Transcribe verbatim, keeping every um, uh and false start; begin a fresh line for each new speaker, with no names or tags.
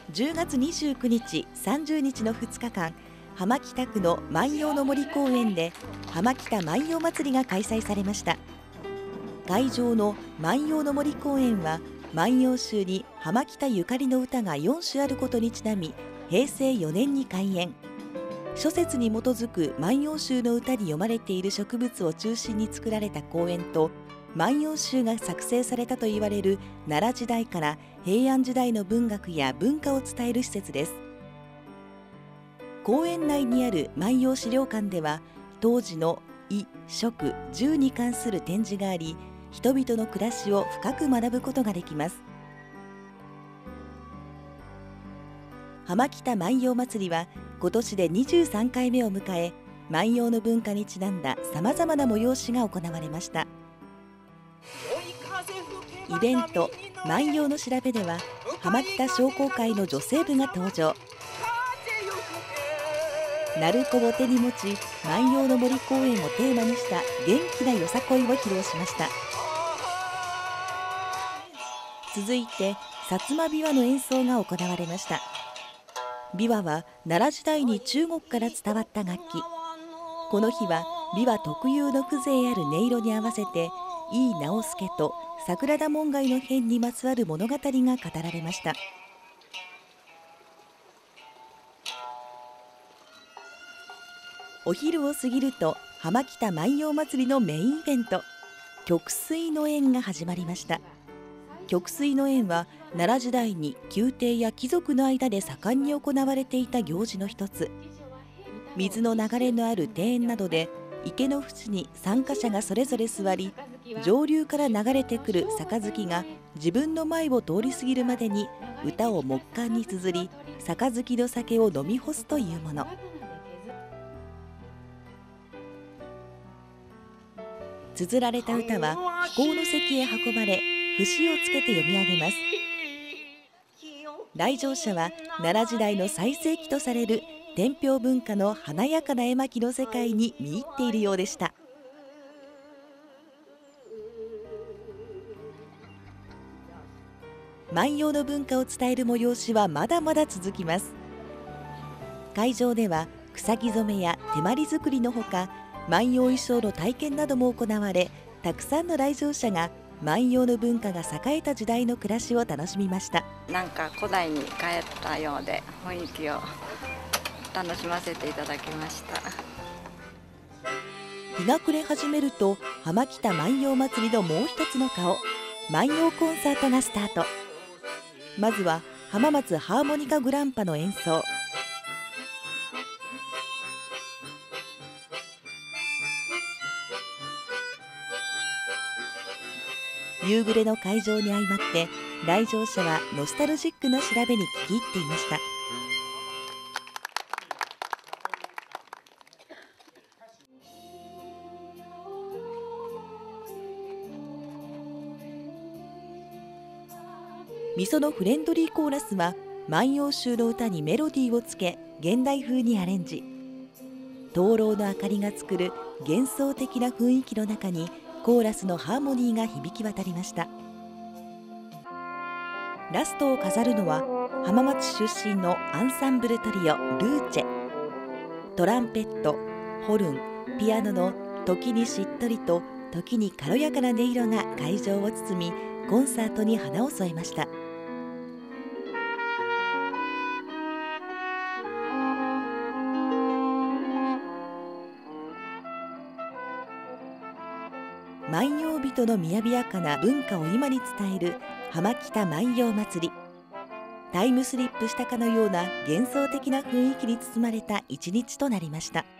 じゅうがつにじゅうくにち、さんじゅうにちのふつかかん、浜北区の万葉の森公園で浜北万葉祭りが開催されました。会場の万葉の森公園は万葉集に浜北ゆかりの歌がよんしゅあることにちなみ、へいせいよねんに開園。諸説に基づく万葉集の歌に読まれている植物を中心に作られた公園と、万葉集が作成されたといわれる奈良時代から平安時代の文学や文化を伝える施設です。公園内にある万葉資料館では、当時の衣食住に関する展示があり、人々の暮らしを深く学ぶことができます。浜北万葉祭りは今年でにじゅうさんかいめを迎え、万葉の文化にちなんださまざまな催しが行われました。イベント「万葉の調べ」では、浜北商工会の女性部が登場。鳴子を手に持ち、万葉の森公園をテーマにした元気なよさこいを披露しました。続いて薩摩琵琶の演奏が行われました。琵琶は奈良時代に中国から伝わった楽器。この日は琵琶特有の風情ある音色に合わせて、井伊直弼と桜田門外の変にまつわる物語が語られました。お昼を過ぎると浜北万葉祭りのメインイベント、曲水の宴が始まりました。曲水の宴は奈良時代に宮廷や貴族の間で盛んに行われていた行事の一つ。水の流れのある庭園などで池の縁に参加者がそれぞれ座り、上流から流れてくる杯が自分の前を通り過ぎるまでに歌を木管に綴り、杯の酒を飲み干すというもの。綴られた歌は飛行の席へ運ばれ、節をつけて読み上げます。来場者は奈良時代の最盛期とされる天平文化の華やかな絵巻の世界に見入っているようでした。万葉の文化を伝える催しはまだまだ続きます。会場では草木染めや手まり作りのほか、万葉衣装の体験なども行われ、たくさんの来場者が万葉の文化が栄えた時代の暮らしを楽しみました。
なんか古代に帰ったようで、雰囲気を楽しませていただきました。
日が暮れ始めると、浜北万葉祭りのもう一つの顔、万葉コンサートがスタート。まずは浜松ハーモニカグランパの演奏。夕暮れの会場に相まって、来場者はノスタルジックな調べに聞き入っていました。みそのフレンドリーコーラスは万葉集の歌にメロディーをつけ、現代風にアレンジ。灯籠の明かりが作る幻想的な雰囲気の中に、コーラスのハーモニーが響き渡りました。ラストを飾るのは浜松出身のアンサンブルトリオルーチェ。トランペット、ホルン、ピアノの時にしっとりと時に軽やかな音色が会場を包み、コンサートに花を添えました。万葉人のみやびやかな文化を今に伝える浜北万葉祭り。タイムスリップしたかのような幻想的な雰囲気に包まれた一日となりました。